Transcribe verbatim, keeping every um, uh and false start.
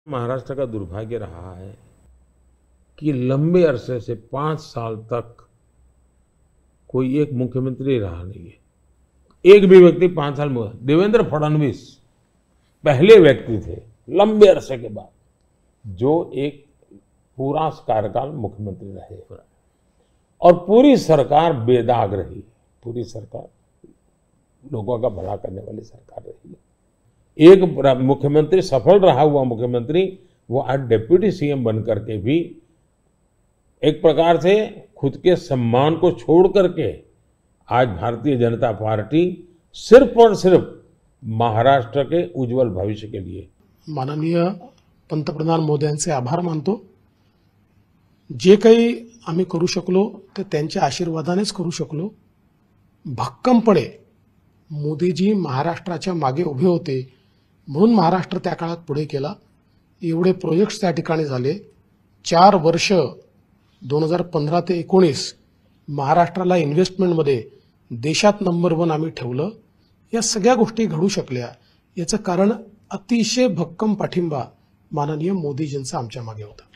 महाराष्ट्र का दुर्भाग्य रहा है कि लंबे अरसे से पांच साल तक कोई एक मुख्यमंत्री रहा नहीं है। एक भी व्यक्ति पांच साल में, देवेंद्र फडणवीस पहले व्यक्ति थे लंबे अरसे के बाद जो एक पूरा कार्यकाल मुख्यमंत्री रहे और पूरी सरकार बेदाग रही। पूरी सरकार लोगों का भला करने वाली सरकार रही। एक मुख्यमंत्री सफल रहा हुआ मुख्यमंत्री वो आज डिप्टी सीएम बनकर के भी एक प्रकार से खुद के सम्मान को छोड़ करके आज भारतीय जनता पार्टी सिर्फ और सिर्फ महाराष्ट्र के उज्जवल भविष्य के लिए। माननीय पंतप्रधान मोदयांचे आभार मानतो। जे काही आम्ही करू शकलो ते त्यांच्या आशीर्वादानेच करू शकलो। भक्कमपणे मोदीजी महाराष्ट्राच्या मागे उभे होते म्हणून महाराष्ट्र त्या काळात पुढे केला। एवढे प्रोजेक्ट्स त्या ठिकाणी झाले। चार वर्ष दोन हजार पंधरा ते एकोणीस महाराष्ट्राला इन्व्हेस्टमेंटमध्ये देशात नंबर वन आम्ही ठेवलं। या सगळ्या गोष्टी घडू शकल्या याचं कारण अतिशय भक्कम पाठिंबा माननीय मोदीजींचा आमच्या मागे होता।